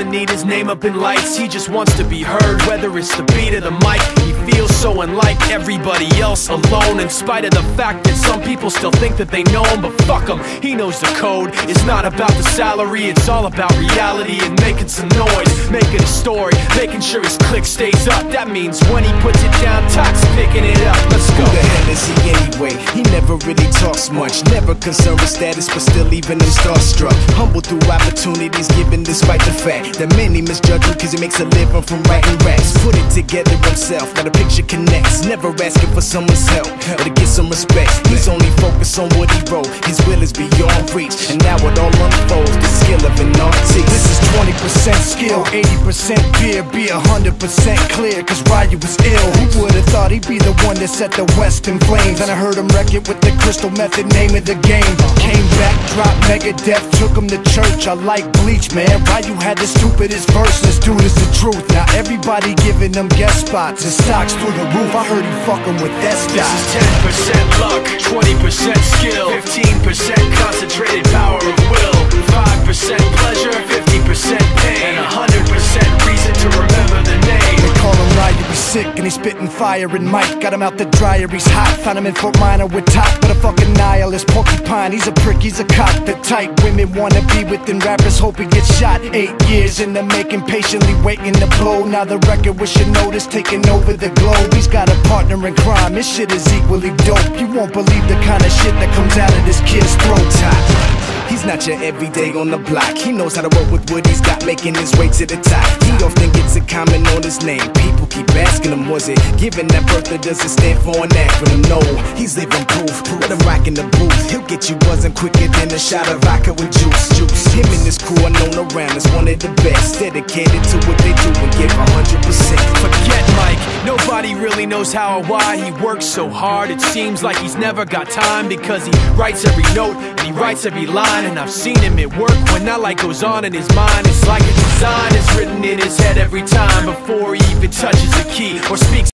doesn't need his name up in lights, he just wants to be heard, whether it's the beat or the mic. He feels so unlike everybody else, alone, in spite of the fact that some people still think that they know him. But fuck him, he knows the code. It's not about the salary, it's all about reality and making some noise, making a story, making sure his click stays up. That means when he puts it down, Tox picking it up. Let's go. Who the hell is he anyway? He never really talks much, never concerned with status, but still leaving him starstruck. Humble through opportunities given despite the fact that many misjudge him cause he makes a living from writing raps. Put it together himself, now the picture connects, never asking for someone's help or to get some respect. He's only focused on what he wrote, his will is beyond reach, and now it all unfolds, the skill of an artist. This is 20% skill, 80% fear, be 100% clear, cause Ryu was ill. Who would've thought he'd be the one that set the West in flames? And I heard him wreck it with the Crystal Method, name of the game. Came back, dropped Megadeth, took him to church. I like Bleach, man. Ryu had the stupidest verse, this dude is the truth. Now everybody giving them guest spots and stocks through the roof. I heard he fucking with that stock. This is 10% luck, 20% skill, 15% concentrated power of will, 5% pleasure, 50% pain, and 100% reason to remember the name. They call him Ryu, he's sick and he's spitting fire. And Mike got him out the dryer, he's hot. Found him in Fort Minor with Top, but a fucking nihilist porcupine. He's a prick, he's a cock. The type women wanna be within, rappers hope he gets shot. 8 years in the making, patiently waiting to blow. Now the record with your notice taking over the globe. He's got a partner in crime, this shit is equally dope. You won't believe the kind of shit that comes out of this kid's throat. He's not your everyday on the block. He knows how to work with what he's got, making his way to the top. He often gets a comment on his name. People keep asking him, was it given that birth or does it stand for an acronym? No, he's living proof. Let him rock in the booth. He'll get you buzzing quicker than a shot of vodka with juice. Him and his crew are known around as one of the best, dedicated to what they do and give 100%. Forget Mike, nobody really knows how or why he works so hard. It seems like he's never got time, because he writes every note and he writes every line. And I've seen him at work when that light goes on in his mind. It's like a design is written in his head every time before he even touches a key or speaks